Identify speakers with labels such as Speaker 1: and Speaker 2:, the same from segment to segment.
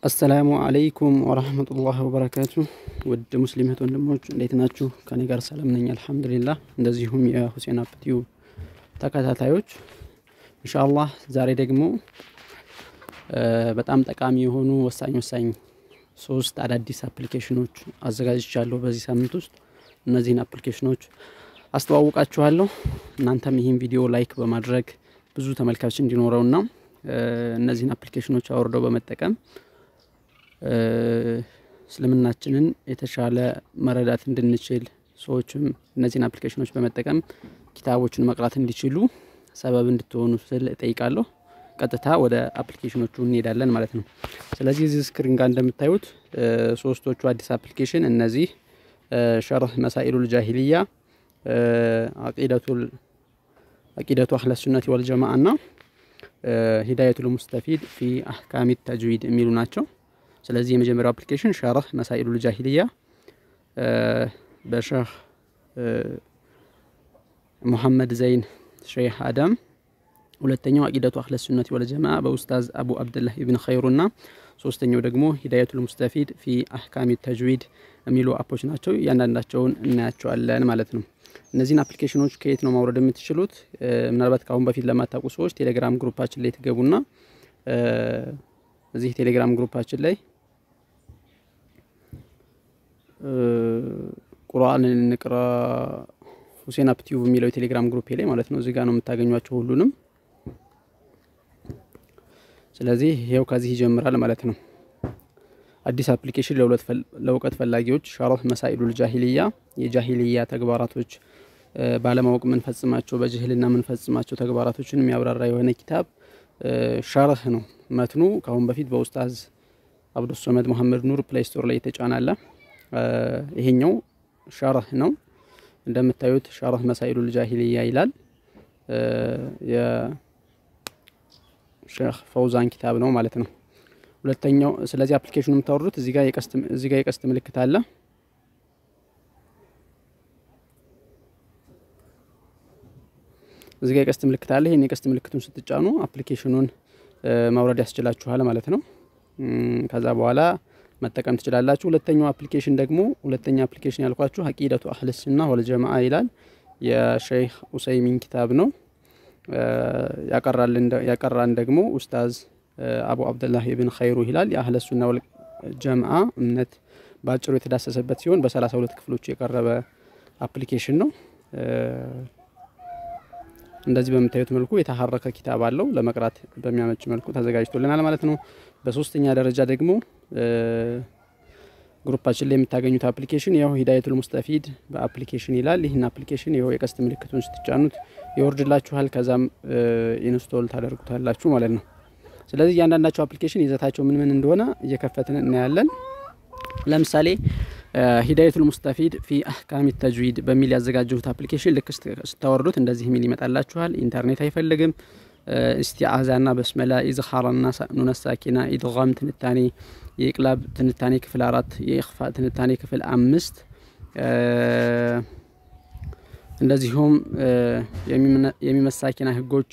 Speaker 1: السلام عليكم ورحمة الله وبركاته ود مسلمات ወንድሞች እንዴት ናችሁ ከኔ ጋር ሰላም ነኝ አልহামዱሊላህ እንደዚሁም የሁሴን አፕቲው ተከታታዮች ኢንሻአላህ ዛሬ ደግሞ በጣም ጠቃሚ የሆኑ ወሳኝ ሶስት አዳዲስ አፕሊኬሽኖች አዘጋጅቻለሁ በዚህ ሳምንት ውስጥ እነዚህን አፕሊኬሽኖች አስተዋውቃችኋለሁ እናንተም ይሄን ቪዲዮ ላይክ በማድረግ ብዙ ተመልካቾች እንዲኖረውና እነዚህን አፕሊኬሽኖች አወርደው በመጠቀም እስልምናችንን የተሻለ መረዳት እንድንችል ሰዎችም እነዚህን አፕሊኬሽኖች በመጠቀም ኪታቦችን መቅራት እንዲችሉ ሰበብ እንድትሆኑ ስል እጠይቃለሁ ቀጥታ ወደ አፕሊኬሽኖቹ እንሄዳለን ማለት ነው ስለዚህ እዚህ ስክሪን ጋር እንደምታዩት ሶስቶቹ አዲስ አፕሊኬሽን እነዚህ ሸርህ መሳኢሉል ጃሂልያ አቂደቱ አህለ ሱነቲ ወል ጀማዓና ሂዳየቱል ሙስተፊድ ፊ አህካሚ ተጅዊድ የሚሉ ናቸው ስለዚህ የመጀመሪያው አፕሊኬሽን ሸርህ መሳኢሉል ጃሂልያ በሸህ ሙሐመድ ዘይን ሼህ አደም ሁለተኛው አቂደቱ አህለ ሱነቲ ወል ጀማዓ በኡስታዝ አቡ አብዱላህ ኢብኑ ኸይሩና ሶስተኛው ደግሞ ሂዳየቱል ሙስተፊድ ፊ አህካሚ ተጅዊድ የሚሉ አፖች ናቸው ያንዳንዳቸውን እናያቸዋለን ማለት ነው እነዚህን አፕሊኬሽኖች ከየት ነው ማውረድ የምትችሉት ምናልባት ካሁን በፊት ለማታውቁ ሰዎች ቴሌግራም ግሩፓችን ላይ ትገቡና እዚህ ቴሌግራም ግሩፓችን ላይ ቁርአን እንቅራ ሁሴን አፕቲው የሚለው ቴሌግራም ግሩፕ ላይ ማለት ነው እዚህ ጋር ነው የምታገኙዋቸው ሁሉንም ስለዚህ ይሄው ከዚህ ይጀምራል ማለት ነው አዲስ አፕሊኬሽን ለውቀት ፈላጊዎች ሸርህ መሳኢሉል ጃሂልያ የጃሂልያ ተግባራቶች ባለማወቅ ምን ፈጽማቸው በጅህልና ምን ፈጽማቸው ተግባራቶችን የሚያብራራ የሆነ ኪታብ ሸርህ ነው መትኑ ካሁን በፊት በኡስታዝ አብዱ ሶመድ መሐመድ ኑር ፕሌይ ስቶር ላይ ተጫናለ ይሄኛው ሸርህ ነው እንደምታዩት ሸርህ መሳኢሉል ጃሂልያ ይላል የ ሼህ ፈውዛን ኪታብ ነው ማለት ነው ሁለተኛው ስለዚህ አፕሊኬሽኑን የምታወርዱት እዚህ ጋር የቀስት ምልክት አለ እዚህ ጋር የቀስት ምልክት አለ ይሄን የቀስት ምልክቱን ስትጫኑ አፕሊኬሽኑን ማውረድ ያስችላችኋል ማለት ነው ከዛ በኋላ መጠቀም ትችላላችሁ ሁለተኛው አፕሊኬሽን ያልኳችሁ አቂደቱ አህለ ሱና ወል ጀማዓ ይላል የሼህ ኡሰይሚን ኪታብ ነው ያቀራልን ደግሞ ኡስታዝ አቡ አብዱላህ ኢብኑ ኸይሩ ይላል የአህለ ሱና ወል ጀማዓ እምነት ባጭሩ የተዳሰሰበት ሲሆን በ32 ክፍሎች የቀረበ አፕሊኬሽን ነው እንደዚህ በመታየት መልኩ የተሐረከ ኪታብ አለው ለመቅራት በሚያመች መልኩ ተዘጋጅቶልናል ማለት ነው በሶስተኛ ደረጃ ደግሞ ግሩፓችን ላይ የምታገኙት አፕሊኬሽን ያው ሂዳየቱል ሙስተፊድ በአፕሊኬሽን ይላል ይሄን አፕሊኬሽን ያው የቀስት ምልክቱን ስትጫኑት ይወርድላችኋል ከዛም ኢንስቶል ታደርጉታላችሁ ማለት ነው ስለዚህ ያንዳንዳቸው አፕሊኬሽን ይዘታቸው ምን እንደሆነ እየከፈትን እናያለን ለምሳሌ ሂዳየቱል ሙስተፊድ ፊ አህካሚ ተጅዊድ በሚል ያዘጋጀሁት አፕሊኬሽን ልክ ስታወርዱት እንደዚህ ምን ይመጣላችኋል ኢንተርኔት አይፈልግም استعاذنا بسملا إزخارنا نون الساكنة إدغام تنتاني يقلب تنتاني كفل أرات يخفى تنتاني كفل أمست እንደዚሁም የሚመሳኪና ህጎች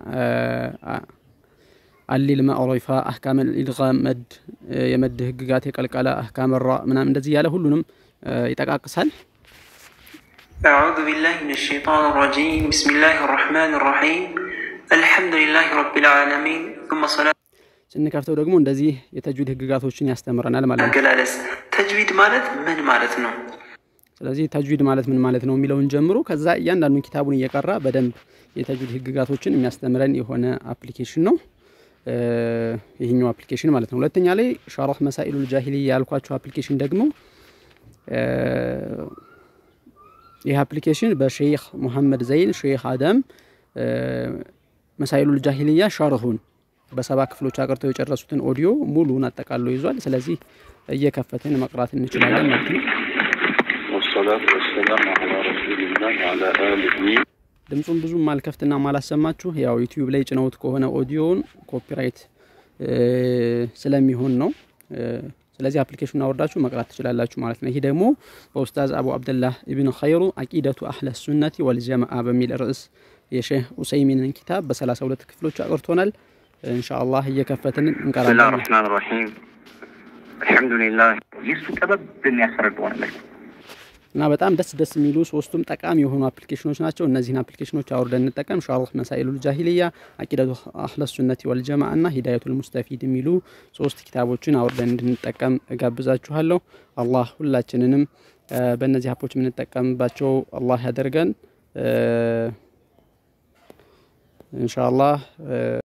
Speaker 1: አሊል ማዕሪፋ አህካም الادغام መድ የመድ ህግጋት የቀልቀላ አህካም الراء ምናምን እንደዚህ ያለ ሁሉንም ይጠቃቅሳል
Speaker 2: أعوذ بالله من الشيطان الرجيم بسم الله الرحمن الرحيم الحمد لله رب العالمين ثم صلاة
Speaker 1: ስንከፍተው ደግሞ እንደዚህ የተጅዊድ ህግጋቶችን ያስተምረናል ማለት ነው
Speaker 2: አገላለጽ ተጅዊድ ማለት ምን ማለት ነው
Speaker 1: ስለዚህ ተጅዊድ ማለት ምን ማለት ነው የሚለውን ጀምሮ ከዛ እያንዳንዱ ኪታቡን እየቀራ በደንብ የተጅዊድ ህግጋቶችን የሚያስተምረን የሆነ አፕሊኬሽን ነው ይሄኛው አፕሊኬሽን ማለት ነው ሁለተኛ ላይ ሸርህ መሳኢሉል ጃሂልያ ያልኳችሁ አፕሊኬሽን ደግሞ ይሄ አፕሊኬሽን በሼህ ሙሐመድ ዘይን ሼህ አደም መሳኢሉል ጃሂልያ ሸርሁን በሰባ ክፍሎች አቀርተው የጨረሱትን ኦዲዮ ሙሉን አጠቃሎ ይዟል ስለዚህ እየከፈተን መቅራት እንችላለን ማለት ነው
Speaker 2: والصلاة والسلام على رسول الله وعلى آله
Speaker 1: ድምጹን ብዙ ማልከፍትና ማላሰማችሁ ያው ዩቲዩብ ላይ ጭነውት ከሆነ ኦዲዮን ኮፒራይት ስለሚሆን ነው ስለዚህ አፕሊኬሽኑን አወርዳችሁ መቅራት ትችላላችሁ ማለት ነው ይሄ ደግሞ በኡስታዝ አቡ አብዱላህ ኢብኑ ኸይሩ አቂደቱ አህለ ሱነቲ ወል ጀማዓ በሚል ርዕስ የሼህ ኡሰይሚንን ኪታብ በ32 ክፍሎች አቀርቶናል ኢንሻአላህ እየከፈትን እንቀራለን
Speaker 2: بسم الله الرحمن الرحيم
Speaker 3: አልহামዱሊላህ ይሱ ጠበብ በሚያስረዳው ነገር
Speaker 1: እና በጣም ደስ የሚሉ ሶስቱም ጠቃሚ የሆኑ አፕሊኬሽኖች ናቸው። እነዚህን አፕሊኬሽኖች አውርደን እንጠቀም ኢንሻአላህ። መሳኢሉል ጃሂልያ፣ አቂደቱ አህለስ ሱነቲ ወል ጀማዓ እና ሂዳየቱል ሙስተፊድ የሚሉ ሶስት ኪታቦችን አውርደን እንድንጠቀም እጋብዛችኋለሁ። አላህ ሁላችንንም በእነዚህ አፖች የምንጠቀምባቸው አላህ ያደርገን ኢንሻአላህ።